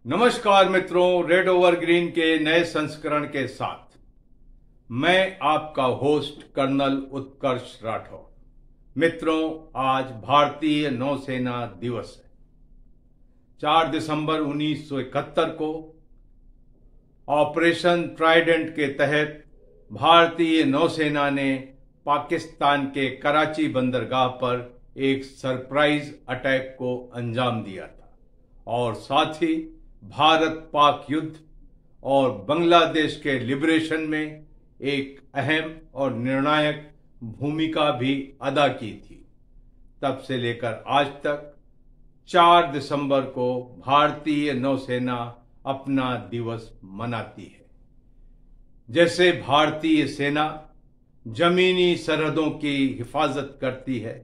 नमस्कार मित्रों, red over green के नए संस्करण के साथ मैं आपका होस्ट कर्नल उत्कर्ष राठौर। मित्रों, आज भारतीय नौसेना दिवस है। 4 दिसंबर 1971 को ऑपरेशन ट्राइडेंट के तहत भारतीय नौसेना ने पाकिस्तान के कराची बंदरगाह पर एक सरप्राइज अटैक को अंजाम दिया था और साथ ही भारत पाक युद्ध और बांग्लादेश के लिबरेशन में एक अहम और निर्णायक भूमिका भी अदा की थी। तब से लेकर आज तक 4 दिसंबर को भारतीय नौसेना अपना दिवस मनाती है। जैसे भारतीय सेना जमीनी सरहदों की हिफाजत करती है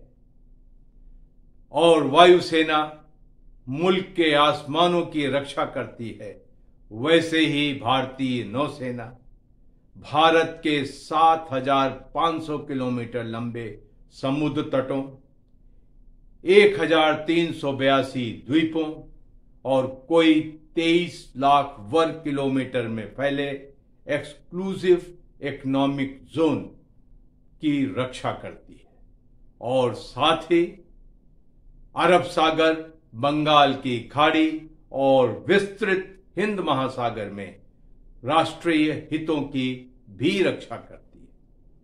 और वायुसेना मुल्क के आसमानों की रक्षा करती है, वैसे ही भारतीय नौसेना भारत के 7,500 किलोमीटर लंबे समुद्र तटों, 1,382 द्वीपों और कोई 23 लाख वर्ग किलोमीटर में फैले एक्सक्लूसिव इकोनॉमिक जोन की रक्षा करती है और साथ ही अरब सागर, बंगाल की खाड़ी और विस्तृत हिंद महासागर में राष्ट्रीय हितों की भी रक्षा करती है।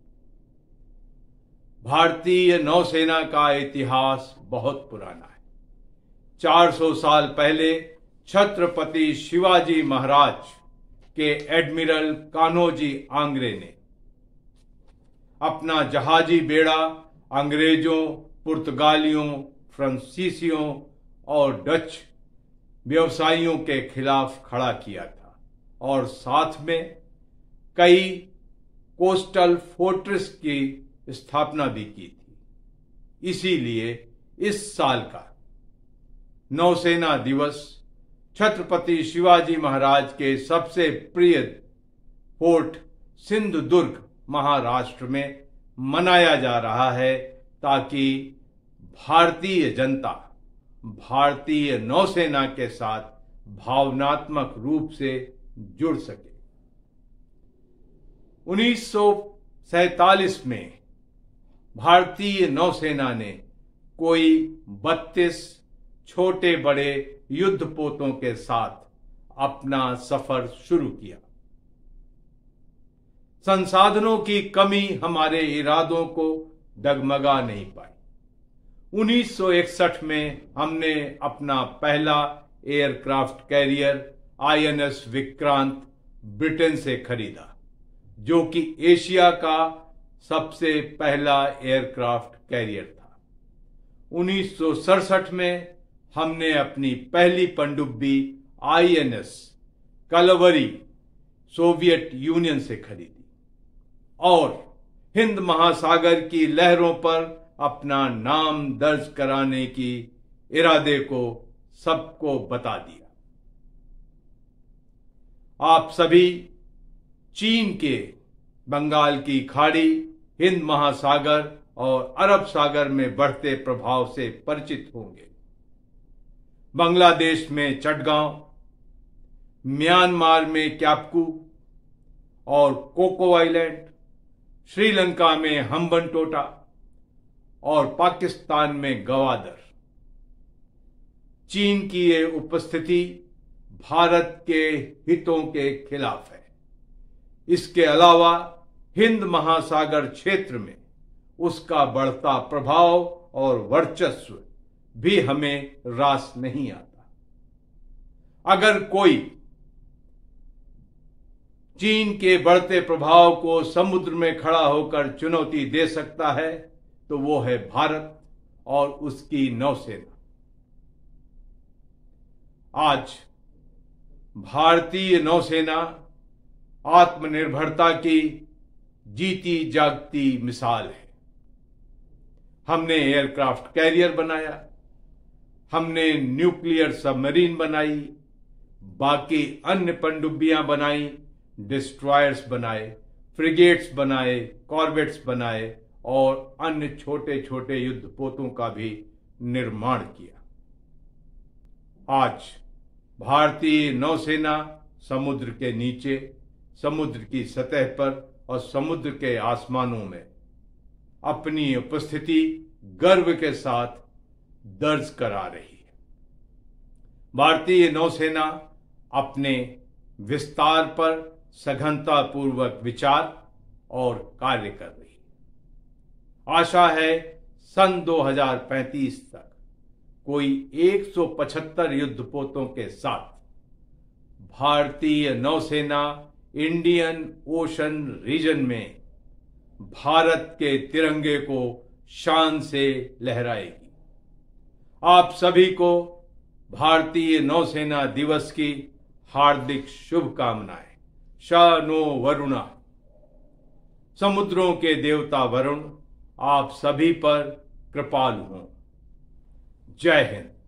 भारतीय नौसेना का इतिहास बहुत पुराना है। 400 साल पहले छत्रपति शिवाजी महाराज के एडमिरल कान्होजी आंग्रे ने अपना जहाजी बेड़ा अंग्रेजों, पुर्तगालियों, फ्रांसीसियों और डच व्यवसायियों के खिलाफ खड़ा किया था और साथ में कई कोस्टल फोर्ट्रेस की स्थापना भी की थी। इसीलिए इस साल का नौसेना दिवस छत्रपति शिवाजी महाराज के सबसे प्रिय फोर्ट सिंधुदुर्ग, महाराष्ट्र में मनाया जा रहा है ताकि भारतीय जनता भारतीय नौसेना के साथ भावनात्मक रूप से जुड़ सके। 1947 में भारतीय नौसेना ने कोई 32 छोटे बड़े युद्धपोतों के साथ अपना सफर शुरू किया। संसाधनों की कमी हमारे इरादों को डगमगा नहीं पाई। 1961 में हमने अपना पहला aircraft carrier INS Vikrant Britain से खरीदा, जो कि एशिया का सबसे पहला एयरक्राफ्ट कैरियर था। 1967 में हमने अपनी पहली पनडुब्बी INS कलवरी सोवियत यूनियन से खरीदी और हिंद महासागर की लहरों पर अपना नाम दर्ज कराने की इरादे को सबको बता दिया। आप सभी चीन के बंगाल की खाड़ी, हिंद महासागर और अरब सागर में बढ़ते प्रभाव से परिचित होंगे। बांग्लादेश में चटगांव, म्यांमार में क्यापकू और कोको आइलैंड, श्रीलंका में हम्बनटोटा और पाकिस्तान में गवादर। चीन की ये उपस्थिति भारत के हितों के खिलाफ है। इसके अलावा हिंद महासागर क्षेत्र में उसका बढ़ता प्रभाव और वर्चस्व भी हमें रास नहीं आता। अगर कोई चीन के बढ़ते प्रभाव को समुद्र में खड़ा होकर चुनौती दे सकता है तो वो है भारत और उसकी नौसेना। आज भारतीय नौसेना आत्मनिर्भरता की जीती जागती मिसाल है। हमने एयरक्राफ्ट कैरियर बनाया, हमने न्यूक्लियर सबमरीन बनाई, बाकी अन्य पनडुब्बियां बनाई, डिस्ट्रॉयर्स बनाए, फ्रिगेट्स बनाए, कॉर्वेट्स बनाए और अन्य छोटे छोटे युद्धपोतों का भी निर्माण किया। आज भारतीय नौसेना समुद्र के नीचे, समुद्र की सतह पर और समुद्र के आसमानों में अपनी उपस्थिति गर्व के साथ दर्ज करा रही है। भारतीय नौसेना अपने विस्तार पर सघनतापूर्वक विचार और कार्य कर रही है। आशा है सन 2035 तक कोई 175 युद्धपोतों के साथ भारतीय नौसेना इंडियन ओशन रीजन में भारत के तिरंगे को शान से लहराएगी। आप सभी को भारतीय नौसेना दिवस की हार्दिक शुभकामनाएं। शनो वरुणा। समुद्रों के देवता वरुण आप सभी पर कृपालु हों। जय हिंद।